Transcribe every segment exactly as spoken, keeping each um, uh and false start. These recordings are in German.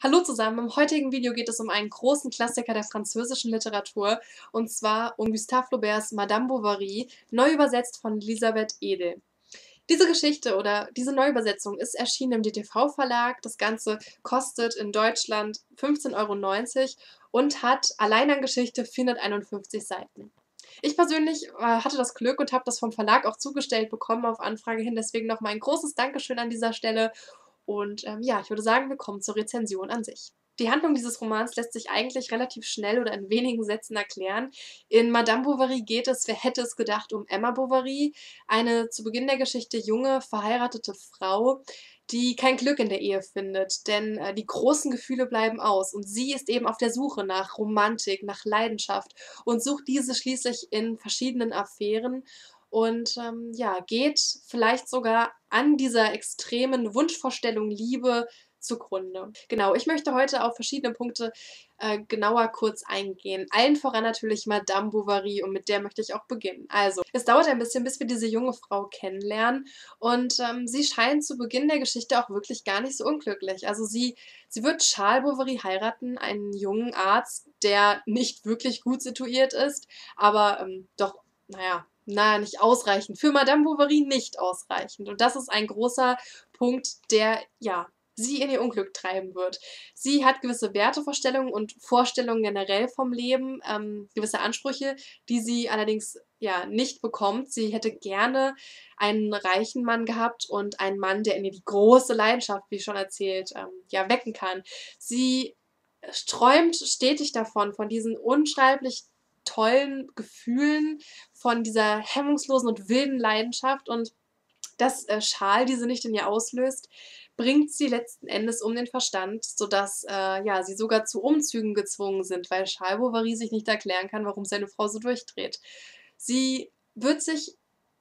Hallo zusammen, im heutigen Video geht es um einen großen Klassiker der französischen Literatur, und zwar um Gustave Flauberts Madame Bovary, neu übersetzt von Elisabeth Edel. Diese Geschichte oder diese Neuübersetzung ist erschienen im D T V-Verlag. Das Ganze kostet in Deutschland fünfzehn Euro neunzig und hat allein an Geschichte vierhunderteinundfünfzig Seiten. Ich persönlich äh, hatte das Glück und habe das vom Verlag auch zugestellt bekommen auf Anfrage hin, deswegen nochmal ein großes Dankeschön an dieser Stelle. Und ähm, ja, ich würde sagen, wir kommen zur Rezension an sich. Die Handlung dieses Romans lässt sich eigentlich relativ schnell oder in wenigen Sätzen erklären. In Madame Bovary geht es, wer hätte es gedacht, um Emma Bovary, eine zu Beginn der Geschichte junge, verheiratete Frau, die kein Glück in der Ehe findet, denn äh, die großen Gefühle bleiben aus und sie ist eben auf der Suche nach Romantik, nach Leidenschaft und sucht diese schließlich in verschiedenen Affären und ähm, ja, geht vielleicht sogar an dieser extremen Wunschvorstellung Liebe zugrunde. Genau, ich möchte heute auf verschiedene Punkte äh, genauer kurz eingehen. Allen voran natürlich Madame Bovary, und mit der möchte ich auch beginnen. Also, es dauert ein bisschen, bis wir diese junge Frau kennenlernen, und ähm, sie scheint zu Beginn der Geschichte auch wirklich gar nicht so unglücklich. Also sie, sie wird Charles Bovary heiraten, einen jungen Arzt, der nicht wirklich gut situiert ist, aber ähm, doch, naja, na, nicht ausreichend. Für Madame Bovary nicht ausreichend. Und das ist ein großer Punkt, der, ja, sie in ihr Unglück treiben wird. Sie hat gewisse Wertevorstellungen und Vorstellungen generell vom Leben, ähm, gewisse Ansprüche, die sie allerdings ja nicht bekommt. Sie hätte gerne einen reichen Mann gehabt und einen Mann, der in ihr die große Leidenschaft, wie schon erzählt, ähm, ja wecken kann. Sie träumt stetig davon, von diesen unschreiblich tollen Gefühlen, von dieser hemmungslosen und wilden Leidenschaft, und dass äh, Charles diese nicht in ihr auslöst, bringt sie letzten Endes um den Verstand, sodass äh, ja, sie sogar zu Umzügen gezwungen sind, weil Charles Bovary sich nicht erklären kann, warum seine Frau so durchdreht. Sie wird sich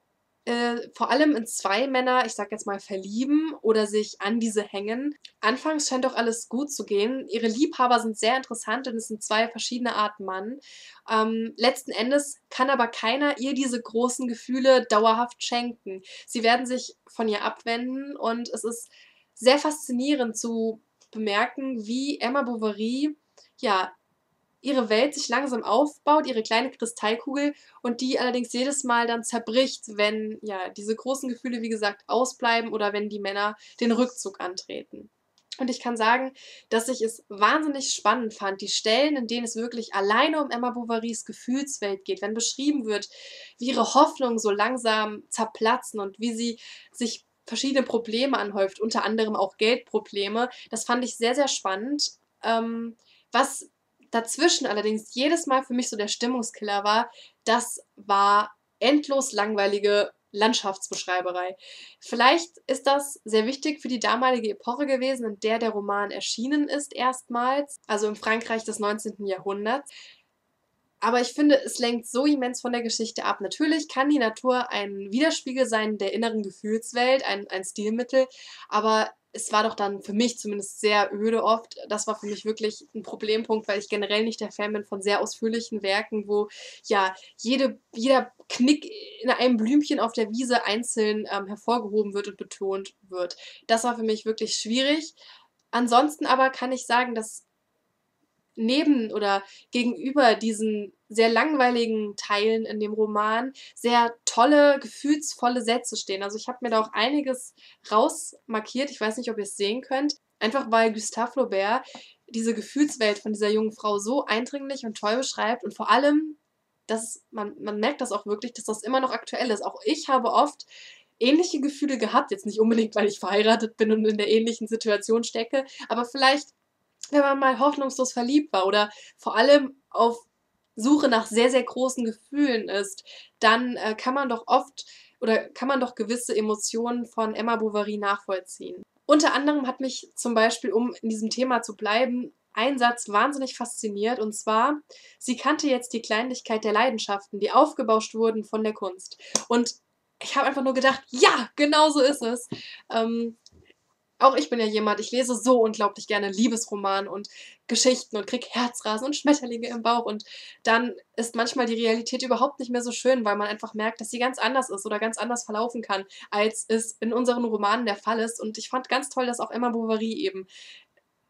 äh, vor allem in zwei Männer, ich sag jetzt mal, verlieben oder sich an diese hängen. Anfangs scheint doch alles gut zu gehen. Ihre Liebhaber sind sehr interessant, denn es sind zwei verschiedene Arten Mann. Ähm, letzten Endes kann aber keiner ihr diese großen Gefühle dauerhaft schenken. Sie werden sich von ihr abwenden, und es ist sehr faszinierend zu bemerken, wie Emma Bovary ja ihre Welt sich langsam aufbaut, ihre kleine Kristallkugel, und die allerdings jedes Mal dann zerbricht, wenn ja diese großen Gefühle, wie gesagt, ausbleiben oder wenn die Männer den Rückzug antreten. Und ich kann sagen, dass ich es wahnsinnig spannend fand, die Stellen, in denen es wirklich alleine um Emma Bovarys Gefühlswelt geht, wenn beschrieben wird, wie ihre Hoffnungen so langsam zerplatzen und wie sie sich verschiedene Probleme anhäuft, unter anderem auch Geldprobleme. Das fand ich sehr, sehr spannend. Ähm, was dazwischen allerdings jedes Mal für mich so der Stimmungskiller war, das war endlos langweilige Landschaftsbeschreiberei. Vielleicht ist das sehr wichtig für die damalige Epoche gewesen, in der der Roman erschienen ist erstmals, also im Frankreich des neunzehnten Jahrhunderts. Aber ich finde, es lenkt so immens von der Geschichte ab. Natürlich kann die Natur ein Widerspiegel sein der inneren Gefühlswelt, ein, ein Stilmittel, aber es war doch dann für mich zumindest sehr öde oft. Das war für mich wirklich ein Problempunkt, weil ich generell nicht der Fan bin von sehr ausführlichen Werken, wo ja jede, jeder Knick in einem Blümchen auf der Wiese einzeln ähm, hervorgehoben wird und betont wird. Das war für mich wirklich schwierig. Ansonsten aber kann ich sagen, dass neben oder gegenüber diesen sehr langweiligen Teilen in dem Roman sehr tolle, gefühlsvolle Sätze stehen. Also ich habe mir da auch einiges rausmarkiert. Ich weiß nicht, ob ihr es sehen könnt. Einfach weil Gustave Flaubert diese Gefühlswelt von dieser jungen Frau so eindringlich und toll beschreibt, und vor allem, dass man, man merkt das auch wirklich, dass das immer noch aktuell ist. Auch ich habe oft ähnliche Gefühle gehabt, jetzt nicht unbedingt, weil ich verheiratet bin und in der ähnlichen Situation stecke, aber vielleicht wenn man mal hoffnungslos verliebt war oder vor allem auf Suche nach sehr, sehr großen Gefühlen ist, dann äh, kann man doch oft oder kann man doch gewisse Emotionen von Emma Bovary nachvollziehen. Unter anderem hat mich zum Beispiel, um in diesem Thema zu bleiben, ein Satz wahnsinnig fasziniert, und zwar: Sie kannte jetzt die Kleinlichkeit der Leidenschaften, die aufgebauscht wurden von der Kunst. Und ich habe einfach nur gedacht, ja, genau so ist es. Ähm, auch ich bin ja jemand, ich lese so unglaublich gerne Liebesromane und Geschichten und krieg Herzrasen und Schmetterlinge im Bauch, und dann ist manchmal die Realität überhaupt nicht mehr so schön, weil man einfach merkt, dass sie ganz anders ist oder ganz anders verlaufen kann, als es in unseren Romanen der Fall ist. Und ich fand ganz toll, dass auch Emma Bovary eben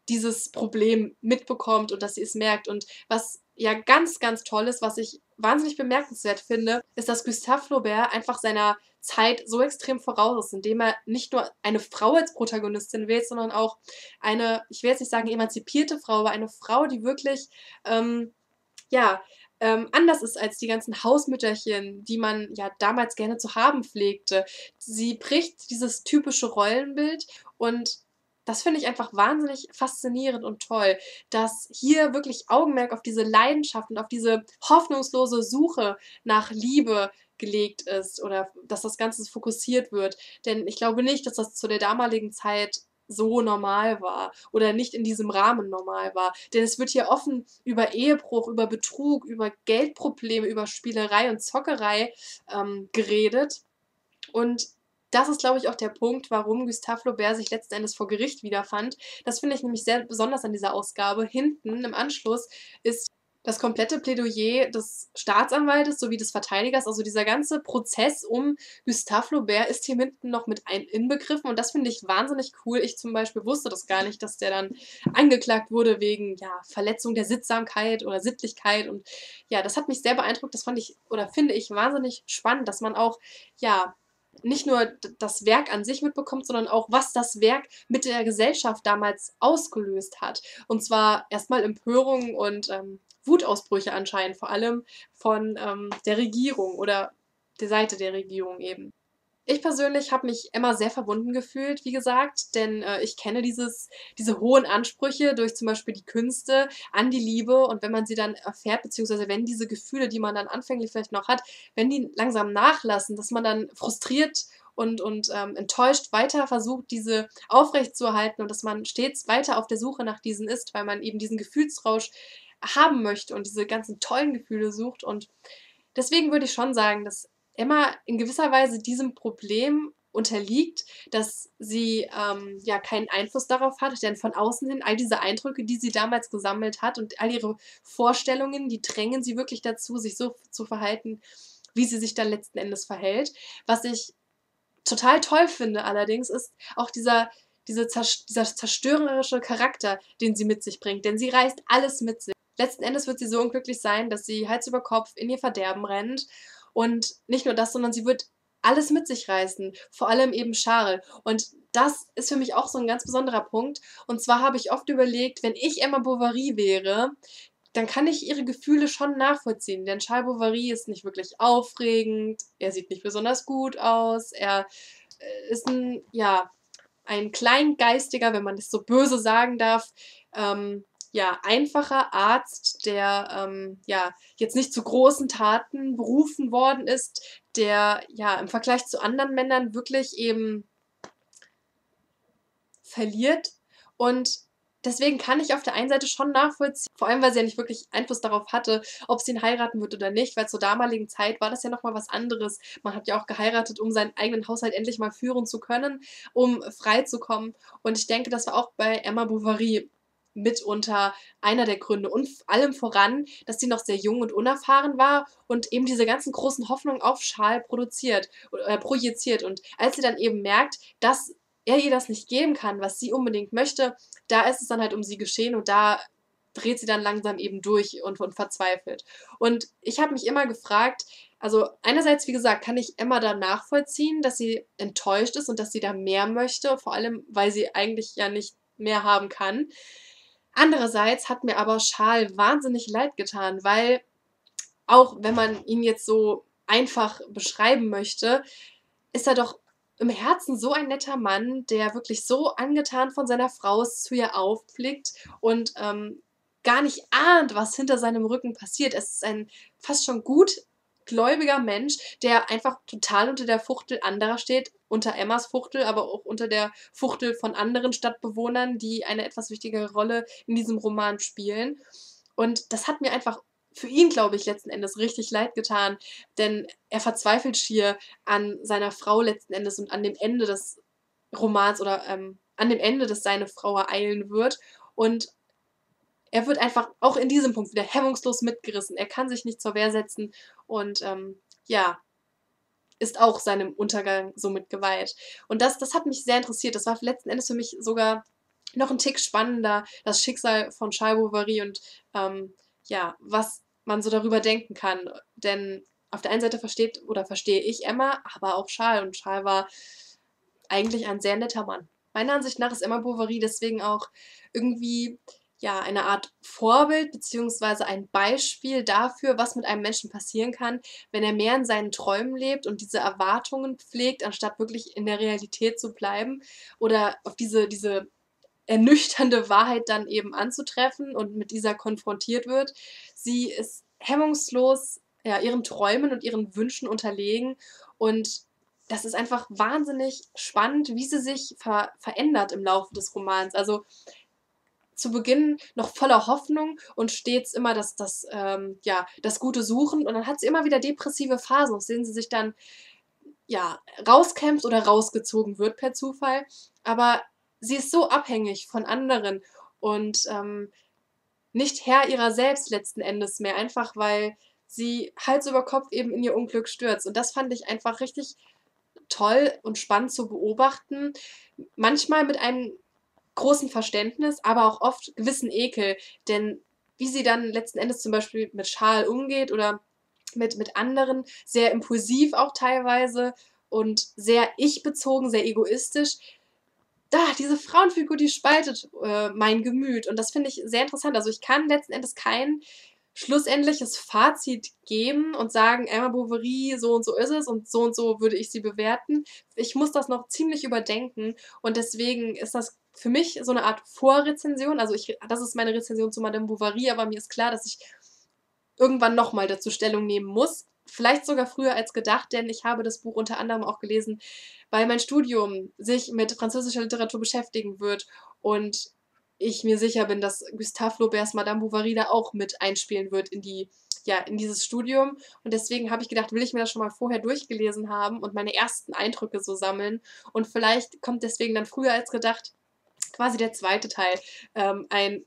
dieses Problem mitbekommt und dass sie es merkt. Und was ja ganz, ganz toll ist, was ich wahnsinnig bemerkenswert finde, ist, dass Gustave Flaubert einfach seiner Zeit so extrem voraus ist, indem er nicht nur eine Frau als Protagonistin wählt, sondern auch eine, ich will jetzt nicht sagen emanzipierte Frau, aber eine Frau, die wirklich, ähm, ja, ähm, anders ist als die ganzen Hausmütterchen, die man ja damals gerne zu haben pflegte. Sie bricht dieses typische Rollenbild und das finde ich einfach wahnsinnig faszinierend und toll, dass hier wirklich Augenmerk auf diese Leidenschaft und auf diese hoffnungslose Suche nach Liebe gelegt ist oder dass das Ganze fokussiert wird. Denn ich glaube nicht, dass das zu der damaligen Zeit so normal war oder nicht in diesem Rahmen normal war. Denn es wird hier offen über Ehebruch, über Betrug, über Geldprobleme, über Spielerei und Zockerei ähm, geredet. Und das ist, glaube ich, auch der Punkt, warum Gustave Flaubert sich letzten Endes vor Gericht wiederfand. Das finde ich nämlich sehr besonders an dieser Ausgabe. Hinten im Anschluss ist das komplette Plädoyer des Staatsanwaltes sowie des Verteidigers, also dieser ganze Prozess um Gustave Flaubert ist hier hinten noch mit ein inbegriffen und das finde ich wahnsinnig cool. Ich zum Beispiel wusste das gar nicht, dass der dann angeklagt wurde wegen ja, Verletzung der Sittsamkeit oder Sittlichkeit und ja, das hat mich sehr beeindruckt. Das fand ich oder finde ich wahnsinnig spannend, dass man auch ja nicht nur das Werk an sich mitbekommt, sondern auch, was das Werk mit der Gesellschaft damals ausgelöst hat. Und zwar erstmal Empörung und ähm, Wutausbrüche anscheinend, vor allem von ähm, der Regierung oder der Seite der Regierung eben. Ich persönlich habe mich immer sehr verbunden gefühlt, wie gesagt, denn äh, ich kenne dieses, diese hohen Ansprüche durch zum Beispiel die Künste an die Liebe und wenn man sie dann erfährt, beziehungsweise wenn diese Gefühle, die man dann anfänglich vielleicht noch hat, wenn die langsam nachlassen, dass man dann frustriert und, und ähm, enttäuscht weiter versucht, diese aufrechtzuerhalten und dass man stets weiter auf der Suche nach diesen ist, weil man eben diesen Gefühlsrausch haben möchte und diese ganzen tollen Gefühle sucht und deswegen würde ich schon sagen, dass Emma in gewisser Weise diesem Problem unterliegt, dass sie, ähm, ja keinen Einfluss darauf hat, denn von außen hin all diese Eindrücke, die sie damals gesammelt hat und all ihre Vorstellungen, die drängen sie wirklich dazu, sich so zu verhalten, wie sie sich dann letzten Endes verhält. Was ich total toll finde allerdings, ist auch dieser diese zersch dieser zerstörerische Charakter, den sie mit sich bringt, denn sie reißt alles mit sich. Letzten Endes wird sie so unglücklich sein, dass sie Hals über Kopf in ihr Verderben rennt und nicht nur das, sondern sie wird alles mit sich reißen, vor allem eben Charles. Und das ist für mich auch so ein ganz besonderer Punkt. Und zwar habe ich oft überlegt, wenn ich Emma Bovary wäre, dann kann ich ihre Gefühle schon nachvollziehen, denn Charles Bovary ist nicht wirklich aufregend, er sieht nicht besonders gut aus, er, äh, ist ein ja, ein kleingeistiger, wenn man das so böse sagen darf, ähm, ja, einfacher Arzt, der, ähm, ja, jetzt nicht zu großen Taten berufen worden ist, der, ja, im Vergleich zu anderen Männern wirklich eben verliert. Und deswegen kann ich auf der einen Seite schon nachvollziehen, vor allem, weil sie ja nicht wirklich Einfluss darauf hatte, ob sie ihn heiraten wird oder nicht, weil zur damaligen Zeit war das ja noch mal was anderes. Man hat ja auch geheiratet, um seinen eigenen Haushalt endlich mal führen zu können, um frei zu kommen. Und ich denke, das war auch bei Emma Bovary mitunter einer der Gründe und allem voran, dass sie noch sehr jung und unerfahren war und eben diese ganzen großen Hoffnungen auf Charles produziert äh, projiziert. Und als sie dann eben merkt, dass er ihr das nicht geben kann, was sie unbedingt möchte, da ist es dann halt um sie geschehen und da dreht sie dann langsam eben durch und, und verzweifelt. Und ich habe mich immer gefragt, also einerseits, wie gesagt, kann ich Emma da nachvollziehen, dass sie enttäuscht ist und dass sie da mehr möchte, vor allem, weil sie eigentlich ja nicht mehr haben kann. Andererseits hat mir aber Charles wahnsinnig leid getan, weil auch wenn man ihn jetzt so einfach beschreiben möchte, ist er doch im Herzen so ein netter Mann, der wirklich so angetan von seiner Frau ist, zu ihr aufblickt und ähm, gar nicht ahnt, was hinter seinem Rücken passiert. Es ist ein fast schon gutgläubiger Mensch, der einfach total unter der Fuchtel anderer steht, unter Emmas Fuchtel, aber auch unter der Fuchtel von anderen Stadtbewohnern, die eine etwas wichtigere Rolle in diesem Roman spielen. Und das hat mir einfach für ihn, glaube ich, letzten Endes richtig leid getan, denn er verzweifelt schier an seiner Frau letzten Endes und an dem Ende des Romans oder ähm, an dem Ende, das seine Frau ereilen wird. Und er wird einfach auch in diesem Punkt wieder hemmungslos mitgerissen. Er kann sich nicht zur Wehr setzen und ähm, ja, ist auch seinem Untergang somit geweiht. Und das, das hat mich sehr interessiert. Das war letzten Endes für mich sogar noch ein Tick spannender, das Schicksal von Charles Bovary und ähm, ja, was man so darüber denken kann. Denn auf der einen Seite versteht oder verstehe ich Emma, aber auch Charles. Und Charles war eigentlich ein sehr netter Mann. Meiner Ansicht nach ist Emma Bovary deswegen auch irgendwie ja eine Art Vorbild beziehungsweise ein Beispiel dafür, was mit einem Menschen passieren kann, wenn er mehr in seinen Träumen lebt und diese Erwartungen pflegt, anstatt wirklich in der Realität zu bleiben oder auf diese, diese ernüchternde Wahrheit dann eben anzutreffen und mit dieser konfrontiert wird. Sie ist hemmungslos ja, ihren Träumen und ihren Wünschen unterlegen und das ist einfach wahnsinnig spannend, wie sie sich ver verändert im Laufe des Romans. Also zu Beginn noch voller Hoffnung und stets immer das, das, ähm, ja, das Gute suchen und dann hat sie immer wieder depressive Phasen, aus denen sie sich dann ja, rauskämpft oder rausgezogen wird per Zufall. Aber sie ist so abhängig von anderen und ähm, nicht Herr ihrer selbst letzten Endes mehr, einfach weil sie Hals über Kopf eben in ihr Unglück stürzt. Und das fand ich einfach richtig toll und spannend zu beobachten. Manchmal mit einem großen Verständnis, aber auch oft gewissen Ekel. Denn wie sie dann letzten Endes zum Beispiel mit Charles umgeht oder mit, mit anderen, sehr impulsiv auch teilweise und sehr ich-bezogen, sehr egoistisch. Da, diese Frauenfigur, die spaltet äh, mein Gemüt und das finde ich sehr interessant. Also ich kann letzten Endes kein schlussendliches Fazit geben und sagen, Emma Bovary, so und so ist es und so und so würde ich sie bewerten. Ich muss das noch ziemlich überdenken und deswegen ist das für mich so eine Art Vorrezension. Also ich, das ist meine Rezension zu Madame Bovary, aber mir ist klar, dass ich irgendwann nochmal dazu Stellung nehmen muss. Vielleicht sogar früher als gedacht, denn ich habe das Buch unter anderem auch gelesen, weil mein Studium sich mit französischer Literatur beschäftigen wird und ich mir sicher bin, dass Gustave Flauberts Madame Bovary da auch mit einspielen wird in die, ja, in dieses Studium. Und deswegen habe ich gedacht, will ich mir das schon mal vorher durchgelesen haben und meine ersten Eindrücke so sammeln. Und vielleicht kommt deswegen dann früher als gedacht quasi der zweite Teil, ähm, ein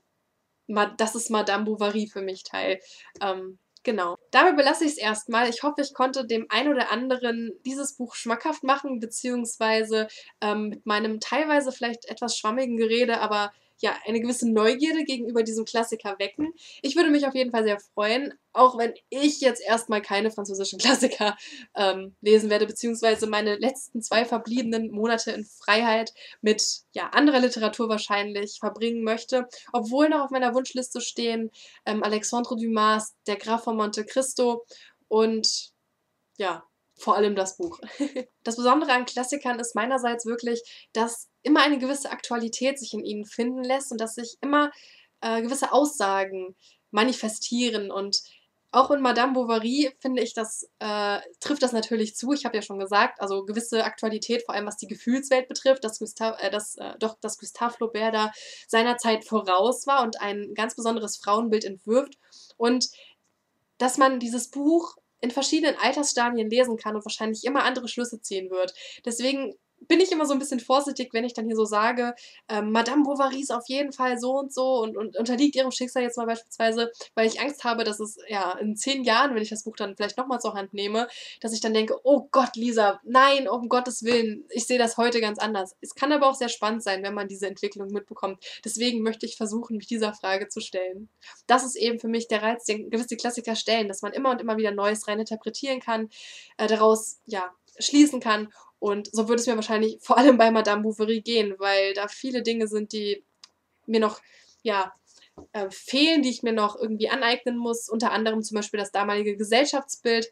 das ist Madame Bovary für mich Teil. Ähm, genau. Dabei belasse ich es erstmal. Ich hoffe, ich konnte dem einen oder anderen dieses Buch schmackhaft machen, beziehungsweise ähm, mit meinem teilweise vielleicht etwas schwammigen Gerede, aber ja, eine gewisse Neugierde gegenüber diesem Klassiker wecken. Ich würde mich auf jeden Fall sehr freuen, auch wenn ich jetzt erstmal keine französischen Klassiker ähm, lesen werde, beziehungsweise meine letzten zwei verbliebenen Monate in Freiheit mit ja, anderer Literatur wahrscheinlich verbringen möchte. Obwohl noch auf meiner Wunschliste stehen ähm, Alexandre Dumas, Der Graf von Monte Cristo und ja, vor allem das Buch. Das Besondere an Klassikern ist meinerseits wirklich, dass immer eine gewisse Aktualität sich in ihnen finden lässt und dass sich immer äh, gewisse Aussagen manifestieren. Und auch in Madame Bovary finde ich, das äh, trifft das natürlich zu. Ich habe ja schon gesagt, also gewisse Aktualität, vor allem was die Gefühlswelt betrifft, dass Gustave, äh, dass, äh, doch, dass Gustave Flaubert da seiner Zeit voraus war und ein ganz besonderes Frauenbild entwirft. Und dass man dieses Buch in verschiedenen Altersstadien lesen kann und wahrscheinlich immer andere Schlüsse ziehen wird. Deswegen bin ich immer so ein bisschen vorsichtig, wenn ich dann hier so sage, ähm, Madame Bovary ist auf jeden Fall so und so und, und unterliegt ihrem Schicksal jetzt mal beispielsweise, weil ich Angst habe, dass es ja in zehn Jahren, wenn ich das Buch dann vielleicht nochmal zur Hand nehme, dass ich dann denke, oh Gott, Lisa, nein, um Gottes Willen, ich sehe das heute ganz anders. Es kann aber auch sehr spannend sein, wenn man diese Entwicklung mitbekommt. Deswegen möchte ich versuchen, mich dieser Frage zu stellen. Das ist eben für mich der Reiz, den gewisse Klassiker stellen, dass man immer und immer wieder Neues rein interpretieren kann, äh, daraus ja schließen kann. Und so würde es mir wahrscheinlich vor allem bei Madame Bovary gehen, weil da viele Dinge sind, die mir noch ja, äh, fehlen, die ich mir noch irgendwie aneignen muss. Unter anderem zum Beispiel das damalige Gesellschaftsbild,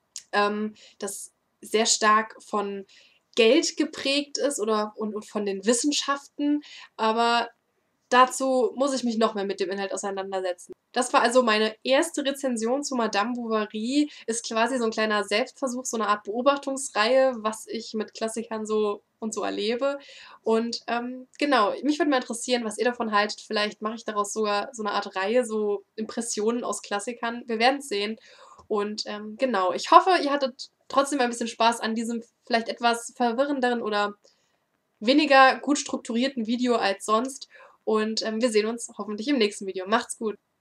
ähm, das sehr stark von Geld geprägt ist oder und, und von den Wissenschaften. Aber dazu muss ich mich noch mehr mit dem Inhalt auseinandersetzen. Das war also meine erste Rezension zu Madame Bovary. Ist quasi so ein kleiner Selbstversuch, so eine Art Beobachtungsreihe, was ich mit Klassikern so und so erlebe. Und ähm, genau, mich würde mal interessieren, was ihr davon haltet. Vielleicht mache ich daraus sogar so eine Art Reihe, so Impressionen aus Klassikern. Wir werden es sehen. Und ähm, genau, ich hoffe, ihr hattet trotzdem ein bisschen Spaß an diesem vielleicht etwas verwirrenderen oder weniger gut strukturierten Video als sonst. Und ähm, wir sehen uns hoffentlich im nächsten Video. Macht's gut!